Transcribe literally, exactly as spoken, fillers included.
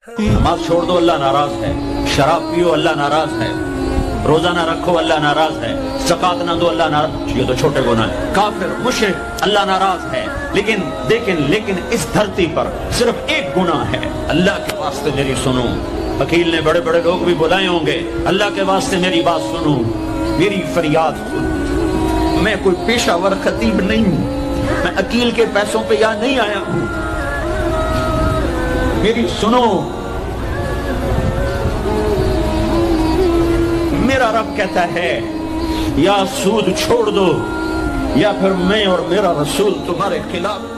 नमाज छोड़ दो अल्लाह नाराज है, शराब पियो अल्लाह नाराज है, रोजा ना रखो अल्लाह नाराज है, ज़कात ना दो अल्लाह नाराज, ये तो छोटे गुनाह है। काफिर मुशरिक अल्लाह नाराज है। लेकिन लेकिन लेकिन इस धरती पर सिर्फ एक गुनाह है। अल्लाह के वास्ते मेरी सुनो, वकील ने बड़े बड़े लोग भी बुलाए होंगे, अल्लाह के वास्ते मेरी बात सुनो, मेरी फरियाद सुनो। मैं कोई पेशावर खतीब नहीं हूं, मैं अकील के पैसों पे यहां नहीं आया हूं, मेरी सुनो। मेरा रब कहता है या सूद छोड़ दो या फिर मैं और मेरा रसूल तुम्हारे खिलाफ